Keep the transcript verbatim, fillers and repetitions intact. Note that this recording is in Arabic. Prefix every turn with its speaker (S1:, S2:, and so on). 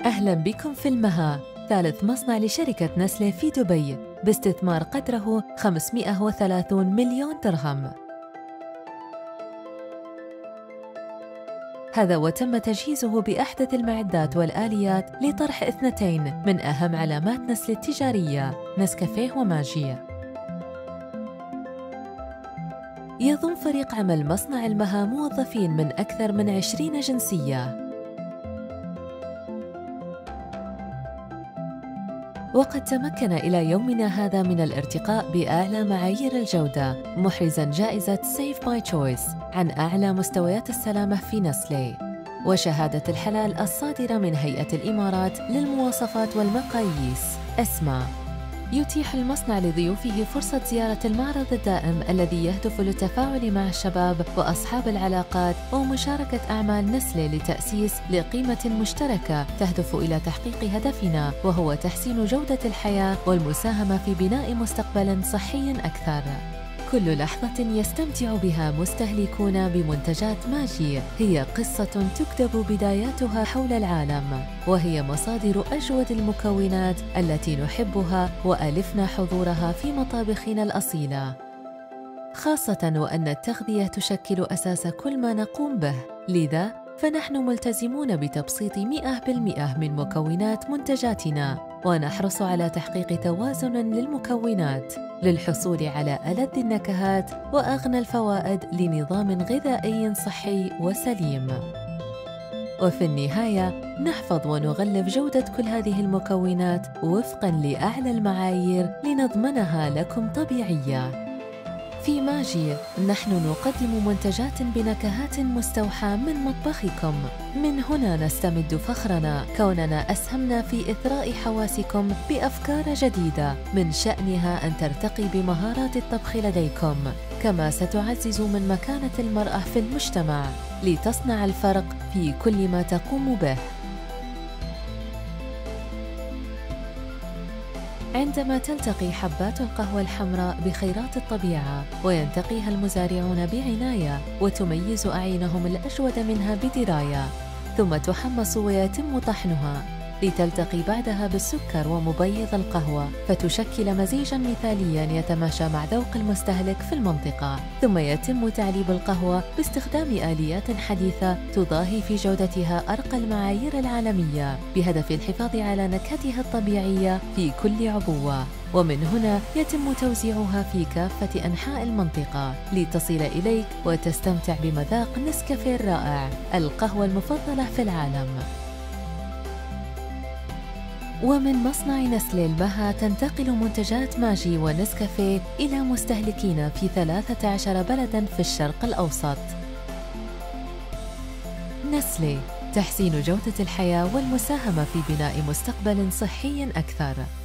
S1: أهلاً بكم في المها، ثالث مصنع لشركة نسلي في دبي باستثمار قدره خمسمئة وثلاثين مليون درهم. هذا وتم تجهيزه بأحدث المعدات والآليات لطرح اثنتين من أهم علامات نسلي التجارية، نسكافيه وماجي. يضم فريق عمل مصنع المها موظفين من أكثر من عشرين جنسية. وقد تمكن إلى يومنا هذا من الارتقاء بأعلى معايير الجودة، محرزاً جائزة Safe by Choice عن أعلى مستويات السلامة في نسلي، وشهادة الحلال الصادرة من هيئة الإمارات للمواصفات والمقاييس إسما. يتيح المصنع لضيوفه فرصة زيارة المعرض الدائم الذي يهدف للتفاعل مع الشباب وأصحاب العلاقات ومشاركة أعمال نسلي لتأسيس لقيمة مشتركة تهدف إلى تحقيق هدفنا، وهو تحسين جودة الحياة والمساهمة في بناء مستقبل صحي أكثر. كل لحظة يستمتع بها مستهلكون بمنتجات ماجي هي قصة تكتب بداياتها حول العالم، وهي مصادر أجود المكونات التي نحبها وألفنا حضورها في مطابخنا الأصيلة، خاصة وأن التغذية تشكل أساس كل ما نقوم به، لذا فنحن ملتزمون بتبسيط مئة بالمئة من مكونات منتجاتنا، ونحرص على تحقيق توازن للمكونات للحصول على ألذ النكهات وأغنى الفوائد لنظام غذائي صحي وسليم. وفي النهاية نحفظ ونغلف جودة كل هذه المكونات وفقاً لأعلى المعايير لنضمنها لكم طبيعية. في ماجي نحن نقدم منتجات بنكهات مستوحاة من مطبخكم، من هنا نستمد فخرنا كوننا أسهمنا في إثراء حواسكم بأفكار جديدة من شأنها أن ترتقي بمهارات الطبخ لديكم، كما ستعزز من مكانة المرأة في المجتمع لتصنع الفرق في كل ما تقوم به. عندما تلتقي حبات القهوة الحمراء بخيرات الطبيعة وينتقيها المزارعون بعناية وتميز أعينهم الأجود منها بدراية، ثم تحمص ويتم طحنها لتلتقي بعدها بالسكر ومبيض القهوة فتشكل مزيجاً مثالياً يتماشى مع ذوق المستهلك في المنطقة، ثم يتم تعليب القهوة باستخدام آليات حديثة تضاهي في جودتها أرقى المعايير العالمية بهدف الحفاظ على نكهتها الطبيعية في كل عبوة، ومن هنا يتم توزيعها في كافة أنحاء المنطقة لتصل إليك وتستمتع بمذاق نسكافيه الرائع، القهوة المفضلة في العالم. ومن مصنع نسلي المها تنتقل منتجات ماجي ونسكافيه إلى مستهلكين في ثلاثة عشر بلداً في الشرق الأوسط. نسلي، تحسين جودة الحياة والمساهمة في بناء مستقبل صحي أكثر.